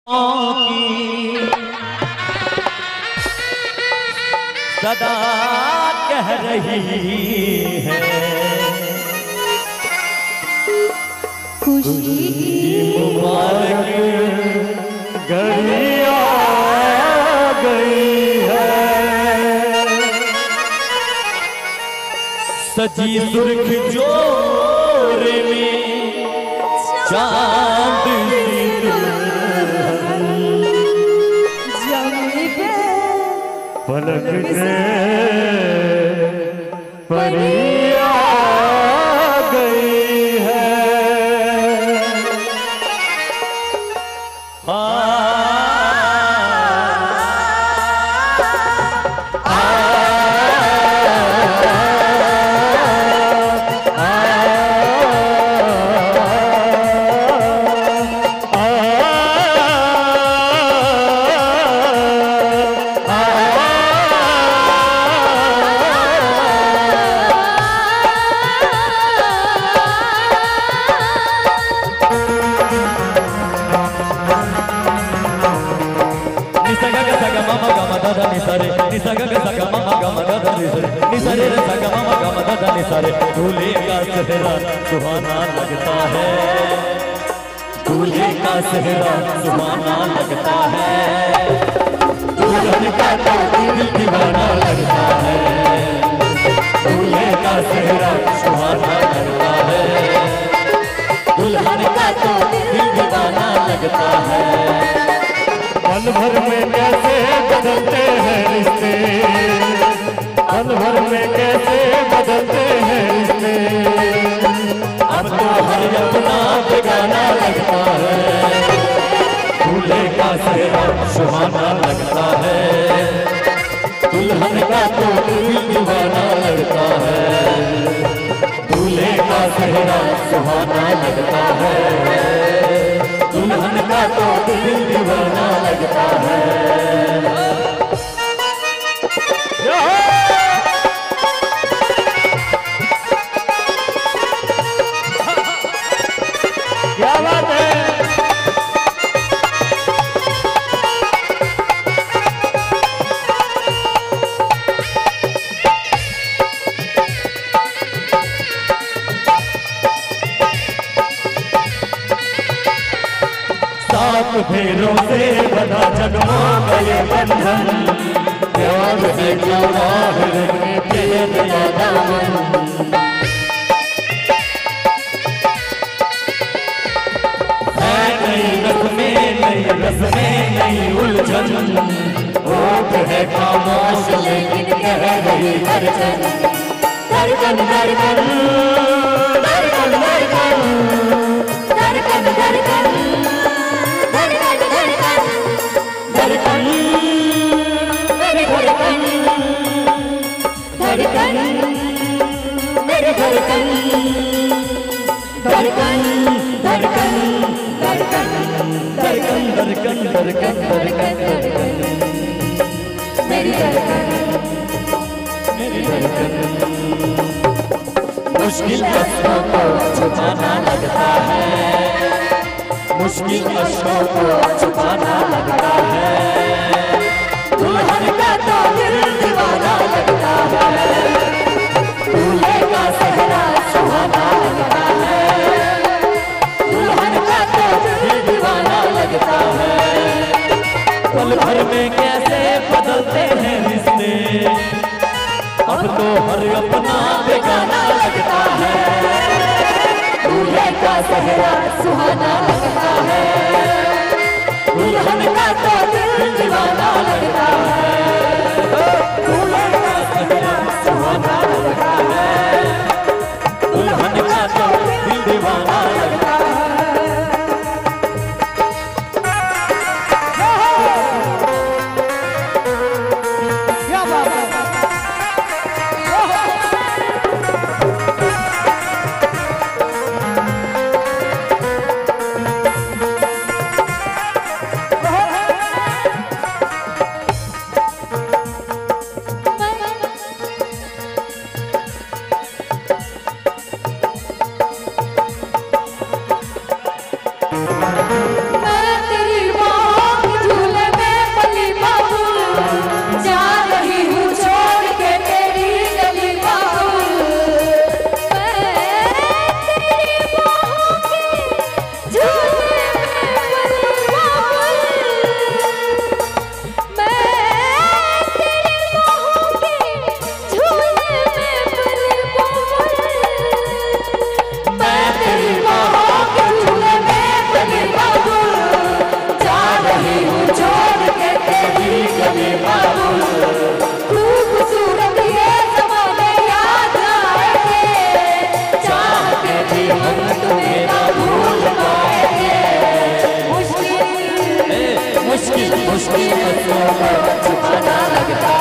की सदा कह रही है खुशी मुबारक घड़ी आ गई है। सजी सुर्ख जोरे में चांद पलक से परी आ गई है। दूल्हे का सेहरा सुहाना लगता है, दूल्हे का सेहरा सुहाना लगता है, दुल्हन का तो दिल दीवाना लगता है, दूल्हे का सेहरा सुहाना लगता है, दुल्हन का तो दिल दीवाना लगता है। पल भर में कैसे बदलते हैं रिश्ते, पल भर में कैसे बदलते हैं रिश्ते, अब तो हर अपना बेगाना लगता है, दूल्हे का सेहरा सुहाना लगता है, दुल्हन का तो दिल दीवाना लगता है, दूल्हे का सेहरा सुहाना लगता है, दुल्हन का तो दिल दीवाना लगता है। क्या बात है। सात फेरों से बना जगमग ये बंधन, प्यार से जोड़ा है तेरा दामन, नई रस्में नई उलझन, होठ है खामोश लेकिन कह रही धड़कन, धड़कन धड़कन धड़कन धड़कन धड़कन धड़कन धड़कन धड़कन धड़कन मेरी धड़कन धड़कन मेरी धड़कन धड़कन धड़कन धड़कन धड़कन धड़कन धड़कन धड़कन धड़कन मेरी धड़कन मेरी धड़कन। मुश्किल कष्टों को छुपाना लगता है, मुश्किल कष्टों को छुपाना लगता है, दुल्हन का तो दिल दीवाना लगता है, दूल्हे का सेहरा सुहाना लगता है, दुल्हन का तो दिल दीवाना लगता है। पल भर में कैसे बदलते हैं रिश्ते, अब तो हर अपना बेगाना लगता है, दूल्हे का सेहरा सुहाना लगता है, दुल्हन का तो दिल दीवाना लगता है, दूल्हे का सेहरा सुहाना लगता है, दुल्हन का तो दिल दीवाना लगता है। मुश्किल मुश्किल मसलों में सुहाना लगता